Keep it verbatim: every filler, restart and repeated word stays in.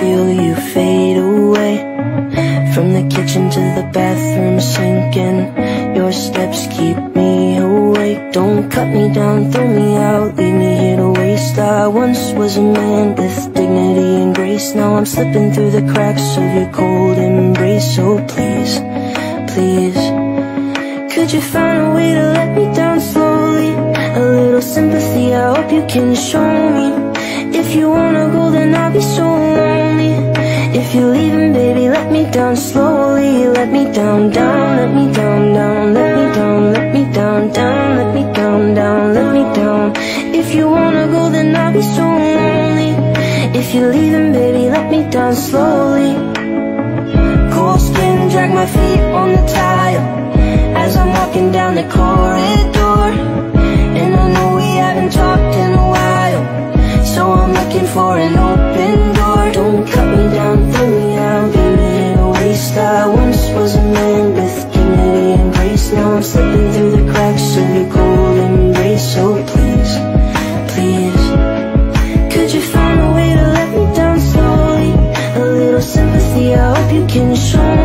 feel you fade away. From the kitchen to the bathroom sinking, your steps keep me awake. Don't cut me down, throw me out, leave me here to waste. I once was a man with dignity and grace. Now I'm slipping through the cracks of your cold embrace. So please, please, could you find a way to let me down slowly? A little sympathy, I hope you can show me. If you wanna go, then I'll be so lonely. If you're leaving, baby, let me down slowly. Let me down, down, let me down, down, let me down, let me down, down, let me down, down, let me down. If you wanna go, then I'll be so lonely. If you're leaving, baby, let me down slowly. Cold skin, drag my feet on the tile as I'm walking down the corridor. And I know we haven't talked in a while, so I'm looking for an open door. Don't cut me down, throw me out, leave me in a waste. I once was a man with dignity and grace. Now I'm slipping through the cracks of your cold embrace. So please, please, could you find a way to let me down slowly? A little sympathy, I hope you can show me.